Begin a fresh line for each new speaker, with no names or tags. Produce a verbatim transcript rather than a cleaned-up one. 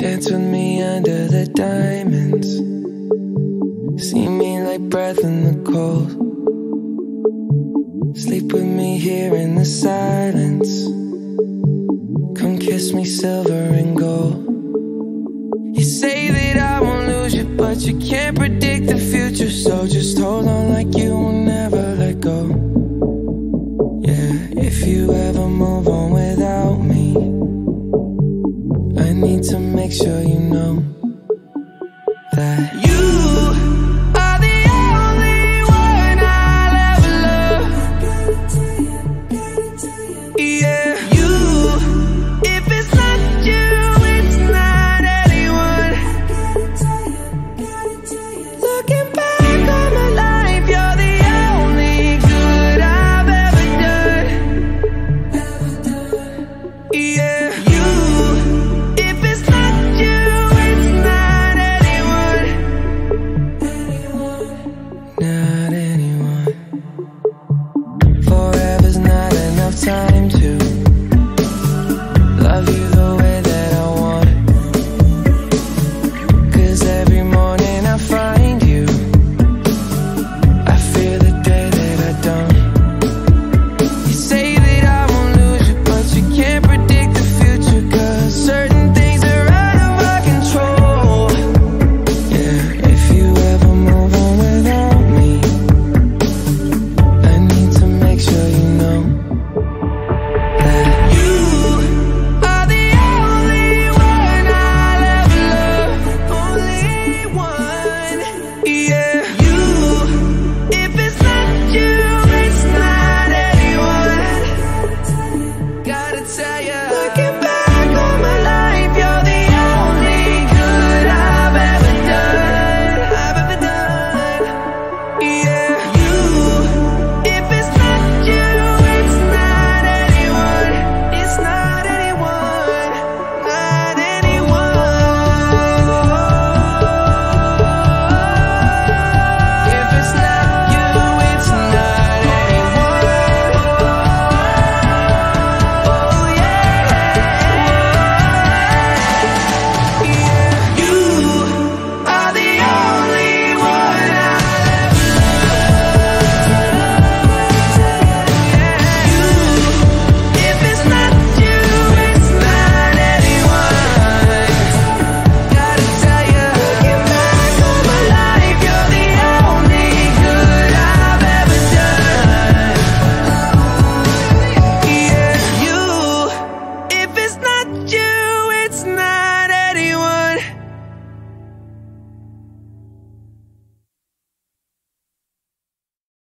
Dance with me under the diamonds. See me like breath in the cold. Sleep with me here in the silence. Come kiss me silver and gold. You say that I won't lose you, but you can't predict the future. So just hold on like you will never let go. Yeah, if you ever move on without me, I need to make sure you know that you are the only one I'll ever love. Yeah, you, if it's not you, it's not anyone. Looking back on my life, you're the only good I've ever done. Yeah, you, if it's not you, it's not anyone. Not anyone. Forever's not enough time to love you the way that I want. 'Cause every morning I find you, I fear the day that I don't. You say that I won't lose you, but you can't predict the future. 'Cause certain things are out of our control. Yeah, if you ever move on without me, I need to make sure you know that you are the only one I'll ever love. Only one. Yeah, you, if it's not you, it's not anyone. Gotta tell ya, looking back on my life, you're the only good I've ever done. I've ever done. Yeah, you, if it's not you, it's not anyone. It's not anyone. Not anyone. If it's not you, it's not anyone. Oh yeah. Yeah, you are the only one I'll ever love. You, if it's not you, it's not anyone. Gotta tell ya, looking back on my life, you're the only good I've ever done. Yeah, you, if it's not you,